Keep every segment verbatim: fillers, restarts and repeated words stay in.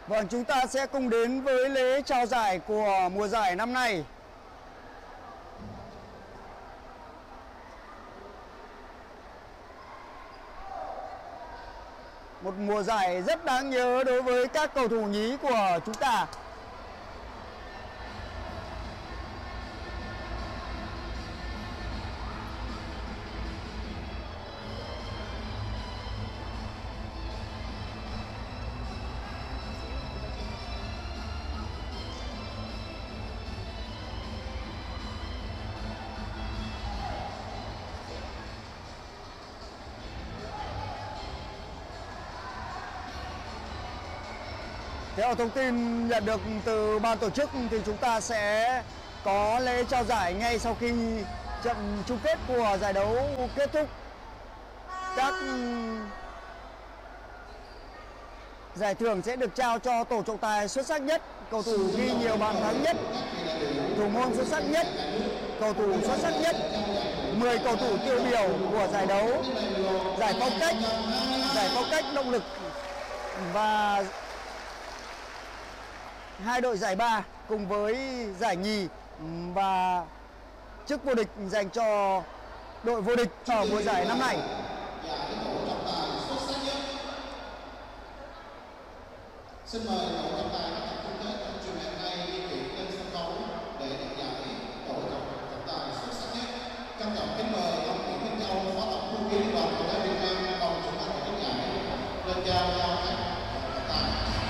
Vâng, chúng ta sẽ cùng đến với lễ trao giải của mùa giải năm nay. Một mùa giải rất đáng nhớ đối với các cầu thủ nhí của chúng ta. Theo thông tin nhận được từ ban tổ chức thì chúng ta sẽ có lễ trao giải ngay sau khi trận chung kết của giải đấu kết thúc. Các giải thưởng sẽ được trao cho tổ trọng tài xuất sắc nhất, cầu thủ ghi nhiều bàn thắng nhất, thủ môn xuất sắc nhất, cầu thủ xuất sắc nhất, mười cầu thủ tiêu biểu của giải đấu, giải phong cách, giải phong cách động lực và hai đội giải ba cùng với giải nhì và chức vô địch dành cho đội vô địch ở mùa giải năm nay. Xin mời tổ trọng tài các trận chung kết trong chiều ngày hôm nay di chuyển lên sân khấu để nhận giải đội trọng tài xuất sắc nhất. Trân trọng kính mời ông Nguyễn Minh Châu, phó tổng thư ký đoàn bóng đá Việt Nam đồng chủ tịch của giải lên trao cho các trọng tài.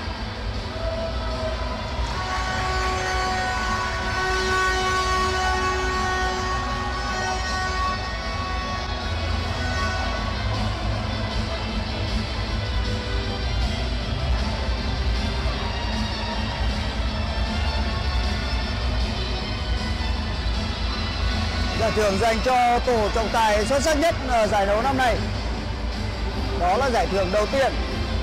Giải thưởng dành cho tổ trọng tài xuất sắc nhất ở giải đấu năm nay. Đó là giải thưởng đầu tiên.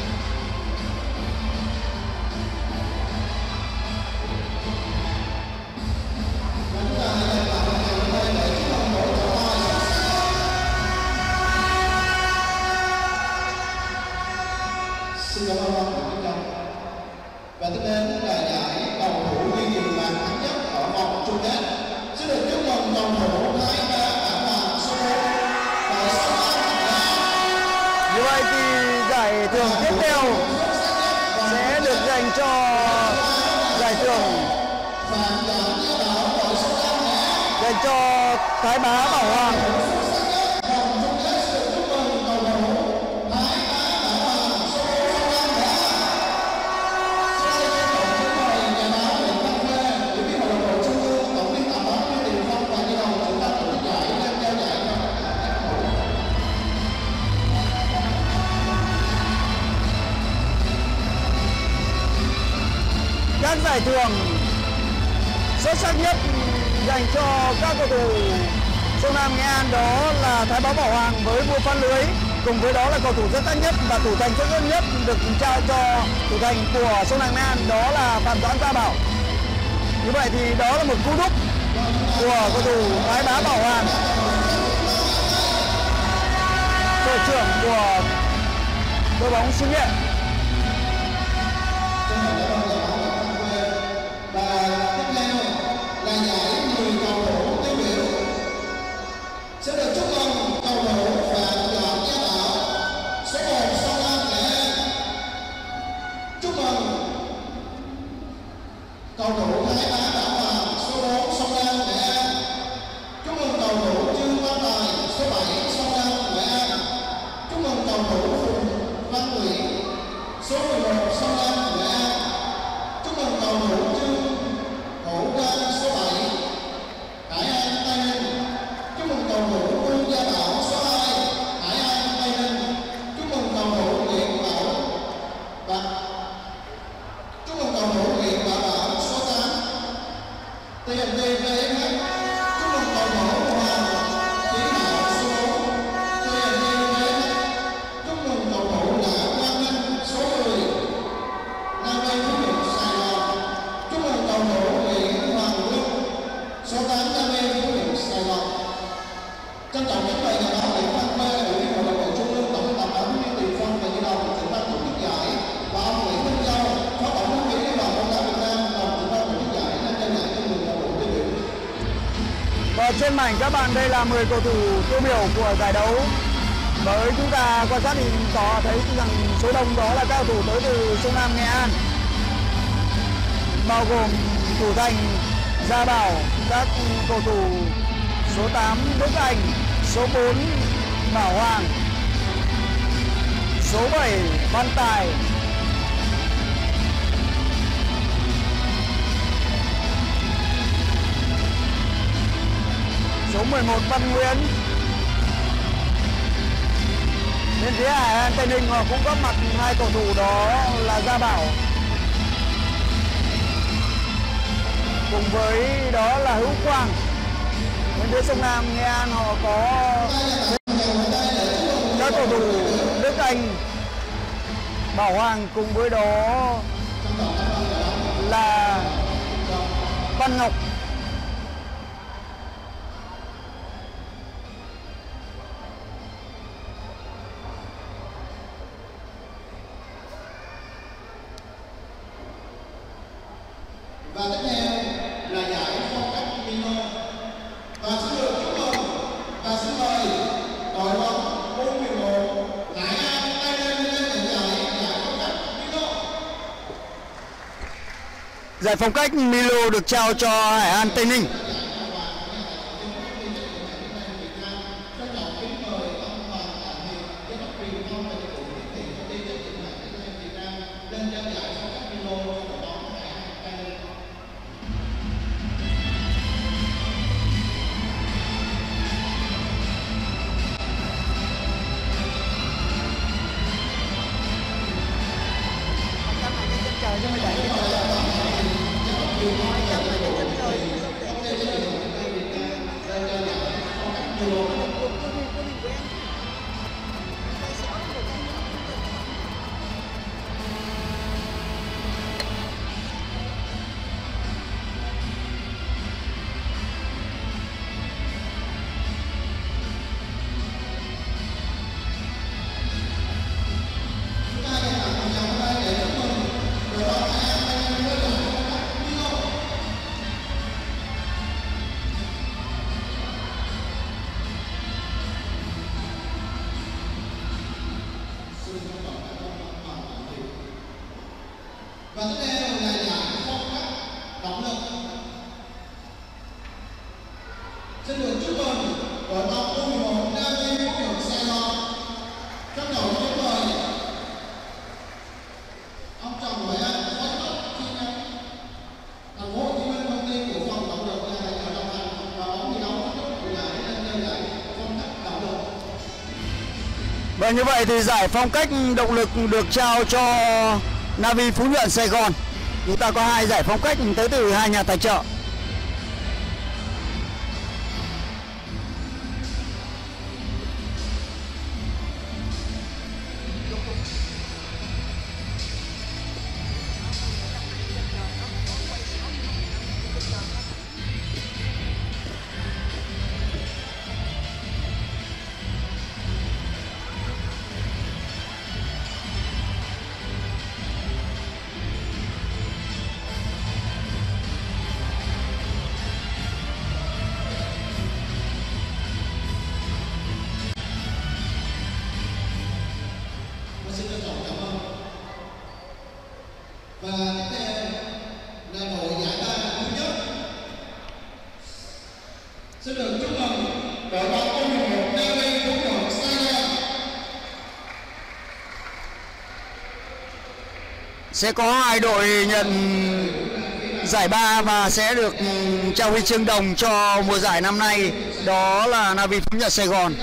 Xin cảm ơn ông Nguyễn Minh Châu. Và tiếp đến là giải cầu thủ ghi nhiều bàn thắng nhất ở vòng chung kết. Xin được chúc mừng cầu thủ Thái Bá Bảo Hoàng số bốn và số năm. Như vậy thì giải thưởng tiếp theo sẽ được dành cho giải thưởng dành cho Thái Bá Bảo Hoàng. Các giải thưởng xuất sắc nhất dành cho các cầu thủ Sông Lam Nghệ An đó là Thái Bá Bảo Hoàng với vua phá lưới, cùng với đó là cầu thủ xuất sắc nhất và thủ thành xuất sắc nhất được trao cho thủ thành của Sông Lam Nghệ An đó là Phạm Doãn Gia Bảo. Như vậy thì đó là một cú đúp của cầu thủ Thái Bá Bảo Hoàng, đội trưởng của đội bóng xứ Nghệ. Và tiếp theo là giải mười cầu thủ tiêu biểu. Sẽ được chúc mừng cầu thủ Phạm Doãn Gia Bảo, số một Sông Lam Nghệ An. Chúc mừng cầu thủ Thái Bá Bảo Hoàng, số bốn Sông Lam Nghệ An. Chúc mừng cầu thủ Trương Văn Tài, số bảy Sông Lam Nghệ An. Chúc mừng cầu thủ Phùng Văn Nguyễn, trên mảnh các bạn, đây là mười cầu thủ tiêu biểu của giải đấu. Với chúng ta quan sát thì có thấy rằng số đông đó là các cầu thủ tới từ sông Lam Nghệ An, bao gồm thủ thành Gia Bảo, các cầu thủ số tám Đức Anh, số bốn Bảo Hoàng, số bảy Văn Tài, số mười một Văn Nguyễn. Bên phía Hải An Tây Ninh họ cũng góp mặt hai cầu thủ đó là Gia Bảo cùng với đó là Hữu Quang. Bên phía sông Lam Nghệ An họ có các cầu thủ Đức Anh, Bảo Hoàng cùng với đó là Văn Ngọc. Và tiếp theo là giải phong cách Mino. Và xin được chúc mừng và xin mời đội bóng U mười một Hải An Tây Ninh lên nhận giải giải phong cách Mino. Giải phong cách Milo được trao cho Hải An Tây Ninh. Và tiếp theo là giải phong cách động lực. Xin được chúc mừng đội bóng U mười một Navy Phú Nhuận Sài Gòn. Trong đầu kính mời ông Trần Huệ Anh, phó giám đốc chi nhánh Thành phố Hồ Chí Minh, công ty cổ phần động lực là đại diện đồng hành và bóng thi đấu của giải lên chơi giải phong cách động lực. Và như vậy thì giải phong cách động lực được trao cho Navy Phú Nhuận Sài Gòn. Chúng ta có hai giải phong cách tới từ hai nhà tài trợ. Và tiếp theo là đội giải ba thứ nhất. Xin được chúc mừng đội bóng U mười một Navy Phú Nhuận Sài Gòn. Sẽ có hai đội nhận giải ba và sẽ được trao huy chương đồng cho mùa giải năm nay, đó là Navy Phú Nhuận Sài Gòn.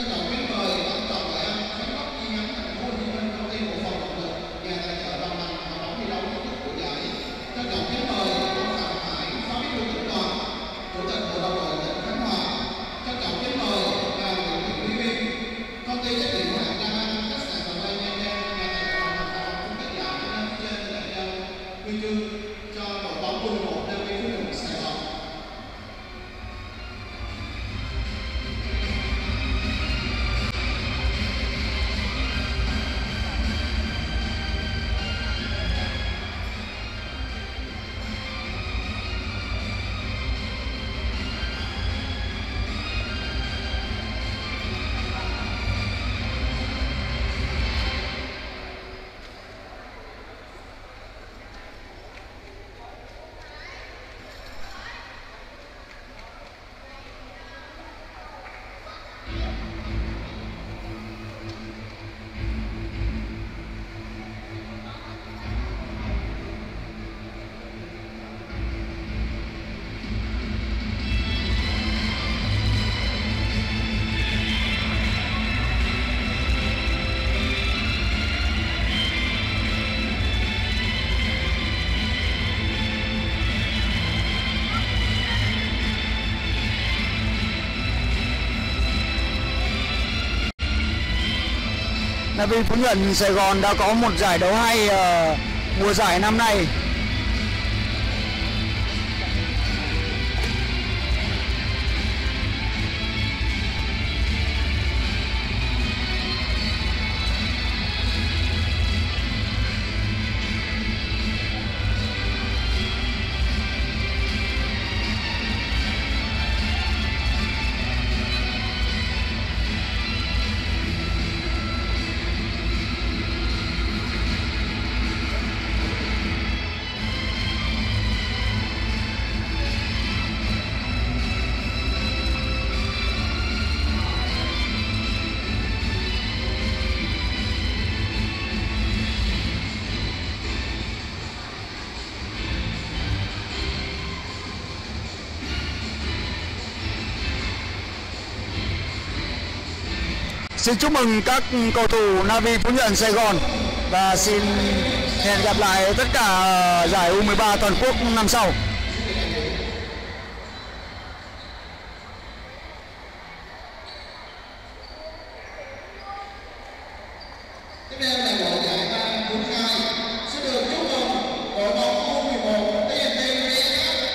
Navy Phú Nhuận Sài Gòn đã có một giải đấu hay uh, mùa giải năm nay. Xin chúc mừng các cầu thủ Navy Phú Nhuận Sài Gòn và xin hẹn gặp lại tất cả giải U mười ba toàn quốc năm sau. Tiếp theo là đội giải ba bốn hai. Xin được chúc mừng đội bóng U mười một tê en tê vê ét hát.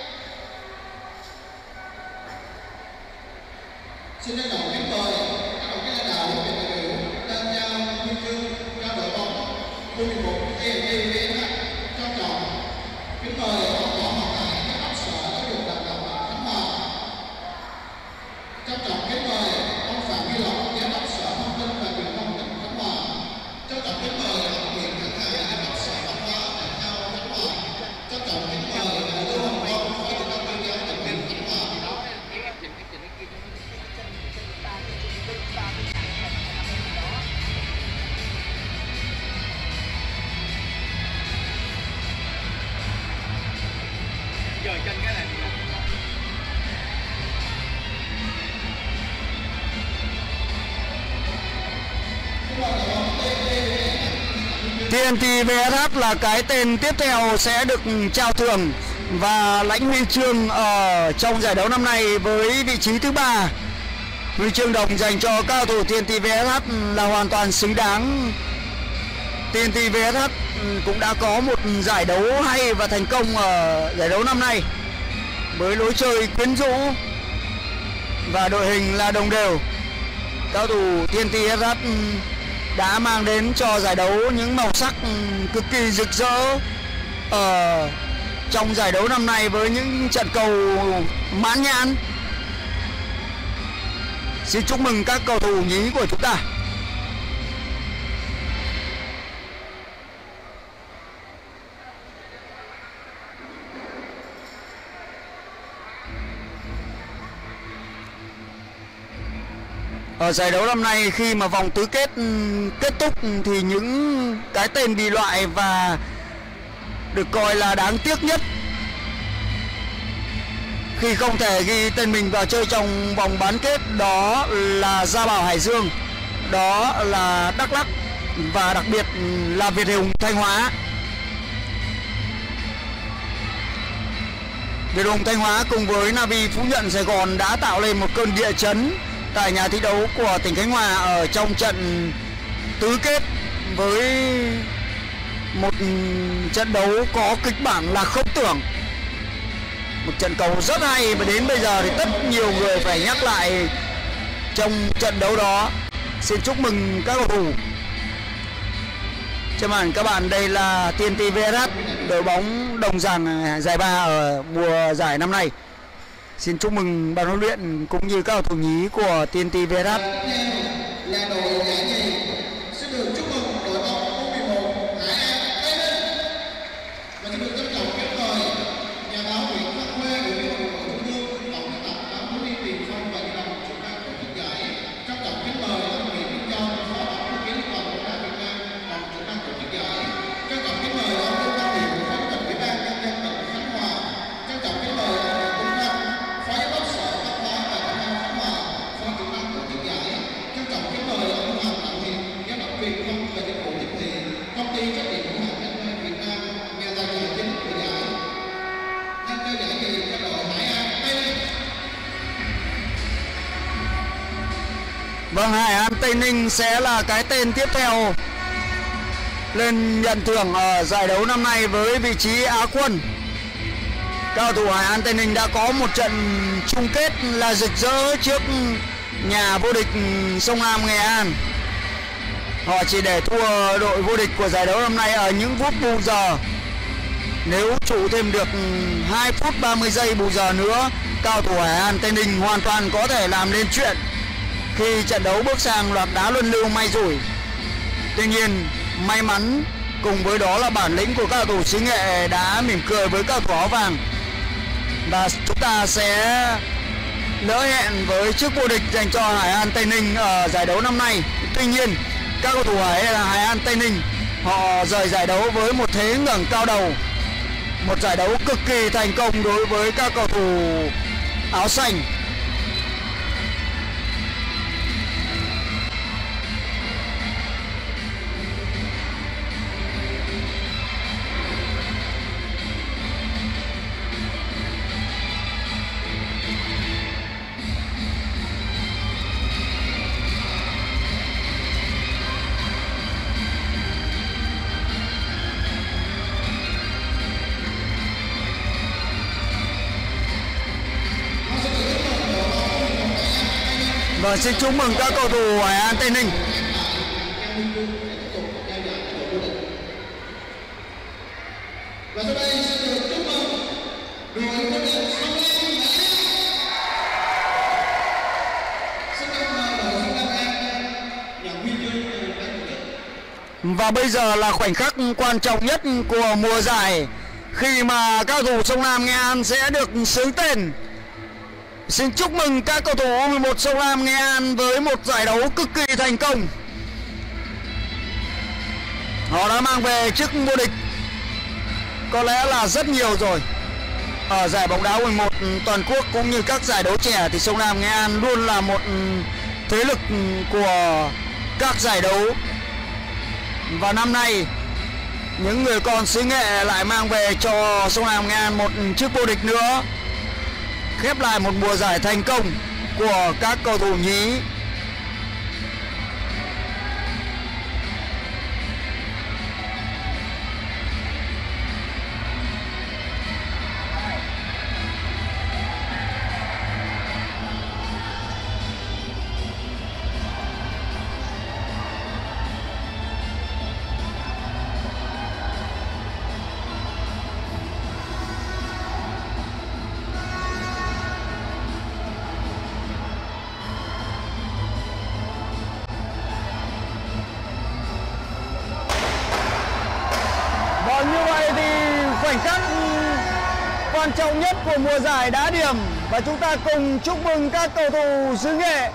Xin trân trọng kính mời các đồng chí lãnh đạo của viện đại biểu lên trao huy chương cho đội bóng U mười một tê en tê vê ét hát. Trân trọng kính mời ông Võ Ngọc Hải, giám đốc sở giáo dục đào tạo Khánh Hòa. Trân trọng kính mời ông Phạm Huy Lộc, giám đốc sở thông tin và truyền thông tỉnh Khánh Hòa. Trân trọng kính mời ông Nguyễn Khánh Hải, giám đốc sở văn hóa thể thao Khánh Hòa. Trân trọng kính mời ông Lưu Hồng Vân, phó chủ tịch ủy ban tỉnh ủy Khánh Hòa. Giờ chân cái này tê en tê vê ét hát là cái tên tiếp theo sẽ được trao thưởng và lãnh huy chương ở trong giải đấu năm nay với vị trí thứ ba. Huy chương đồng dành cho cao thủ tê en tê vê ét hát là hoàn toàn xứng đáng. tê en tê vê ét hát cũng đã có một giải đấu hay và thành công ở giải đấu năm nay với lối chơi quyến rũ và đội hình là đồng đều. Cao thủ tê en tê vê ét hát đã mang đến cho giải đấu những màu sắc cực kỳ rực rỡ ở trong giải đấu năm nay với những trận cầu mãn nhãn. Xin chúc mừng các cầu thủ nhí của chúng ta. Ở giải đấu năm nay khi mà vòng tứ kết kết thúc thì những cái tên bị loại và được coi là đáng tiếc nhất khi không thể ghi tên mình vào chơi trong vòng bán kết đó là Gia Bảo Hải Dương, đó là Đắk Lắk và đặc biệt là Việt Hùng Thanh Hóa. Việt Hùng Thanh Hóa cùng với Navy Phú Nhuận Sài Gòn đã tạo lên một cơn địa chấn tại nhà thi đấu của tỉnh Khánh Hòa ở trong trận tứ kết với một trận đấu có kịch bản là không tưởng. Một trận cầu rất hay và đến bây giờ thì rất nhiều người phải nhắc lại trong trận đấu đó. Xin chúc mừng các cầu thủ. Trên màn các bạn, đây là tê en tê vê ét hát, đội bóng đồng giảng giải ba ở mùa giải năm nay. Xin chúc mừng ban huấn luyện cũng như các cầu thủ nhí của tê en tê vê ét hát. Là đội giải nhì. Xin được chúc mừng đội bóng U mười một Hải An Tây Ninh. Và xin được trân trọng kính mời nhà báo Nguyễn Văn Khuê, ủy viên Hội Trung ương, tổng biên tập báo Thiếu niên Tiền Phong và Nhi đồng chủ ban tổ chức giải. Trân trọng kính mời ông Nguyễn Minh Châu, phó tổng thư ký Liên đoàn bóng đá Việt Nam, đồng chủ ban tổ chức giải. Trân trọng kính mời ông Lương Văn Hiệp, phó chủ tịch ủy ban nhân dân tỉnh Khánh Hòa. Trân trọng kính mời ông Nguyễn Tuấn Anh, phó giám đốc sở văn hóa và thể thao Khánh Hòa, phó chủ ban tổ chức giải. Trân trọng kính mời ông Hoàng Đặng Hiền, giám đốc truyền thông và dịch vụ tiếp thị, công ty trách nhiệm hữu hạn Anh Mai Việt Nam, nhà tài trợ chính của giải. Nhân trao giải nhì cho đội Hải An Tây Ninh. Vâng, Hải An Tây Ninh sẽ là cái tên tiếp theo lên nhận thưởng ở giải đấu năm nay với vị trí Á quân. Cao thủ Hải An Tây Ninh đã có một trận chung kết là rực rỡ trước nhà vô địch Sông Lam Nghệ An. Họ chỉ để thua đội vô địch của giải đấu năm nay ở những phút bù giờ. Nếu trụ thêm được hai phút ba mươi giây bù giờ nữa, cao thủ Hải An Tây Ninh hoàn toàn có thể làm nên chuyện khi trận đấu bước sang loạt đá luân lưu may rủi. Tuy nhiên, may mắn cùng với đó là bản lĩnh của các cầu thủ xứ Nghệ đã mỉm cười với các cầu thủ áo vàng, và chúng ta sẽ lỡ hẹn với chức vô địch dành cho Hải An Tây Ninh ở giải đấu năm nay. Tuy nhiên, các cầu thủ Hải, Hải An Tây Ninh họ rời giải đấu với một thế ngẩng cao đầu, một giải đấu cực kỳ thành công đối với các cầu thủ áo xanh. Và xin chúc mừng các cầu thủ Hải An Tây Ninh. Và sau đây xin được chúc mừng đội vô địch Sông Lam Nghệ An. Xin cảm ơn đội Sông Lam Nghệ An nhận huy chương từ ban tổ chức. Và bây giờ là khoảnh khắc quan trọng nhất của mùa giải, khi mà các cầu thủ Sông Lam Nghệ An sẽ được xướng tên. Xin chúc mừng các cầu thủ U mười một Sông Lam Nghệ An với một giải đấu cực kỳ thành công. Họ đã mang về chức vô địch có lẽ là rất nhiều rồi. Ở giải bóng đá U mười một toàn quốc cũng như các giải đấu trẻ thì Sông Lam Nghệ An luôn là một thế lực của các giải đấu. Và năm nay những người con xứ Nghệ lại mang về cho Sông Lam Nghệ An một chức vô địch nữa, khép lại một mùa giải thành công của các cầu thủ nhí. Như vậy thì khoảnh khắc quan trọng nhất của mùa giải đá điểm, và chúng ta cùng chúc mừng các cầu thủ xứ Nghệ.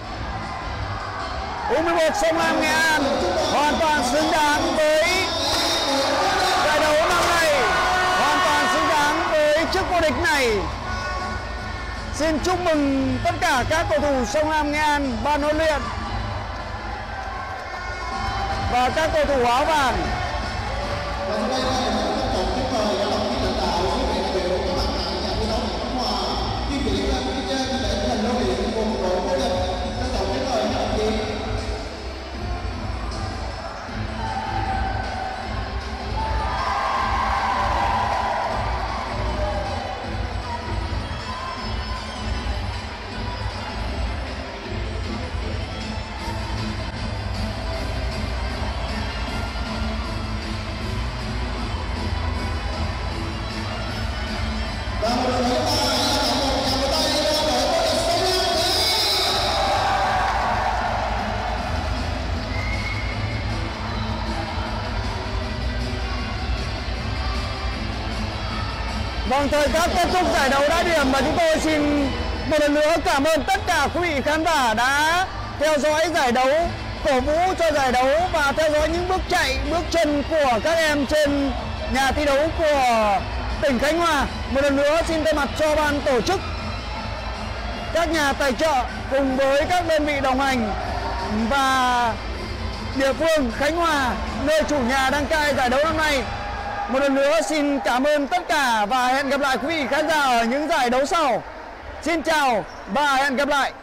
U mười một Sông Lam Nghệ An hoàn toàn xứng đáng với giải đấu năm nay, hoàn toàn xứng đáng với chức vô địch này. Xin chúc mừng tất cả các cầu thủ Sông Lam Nghệ An, ban huấn luyện và các cầu thủ áo vàng. Và sau đây là một tác động tuyệt vời của đồng chí lãnh đạo quý vị đại biểu có mặt tại nhà thi đấu Khánh Hòa, di chuyển lên phía trên để thành lưu niệm cùng đội vô địch. Tác động tuyệt vời các đồng chí. Vâng, thời khắc kết thúc giải đấu đá điểm và chúng tôi xin một lần nữa cảm ơn tất cả quý vị khán giả đã theo dõi giải đấu, cổ vũ cho giải đấu và theo dõi những bước chạy, bước chân của các em trên nhà thi đấu của tỉnh Khánh Hòa. Một lần nữa xin thay mặt cho ban tổ chức, các nhà tài trợ cùng với các đơn vị đồng hành và địa phương Khánh Hòa, nơi chủ nhà đăng cai giải đấu năm nay, một lần nữa xin cảm ơn tất cả và hẹn gặp lại quý vị khán giả ở những giải đấu sau. Xin chào và hẹn gặp lại.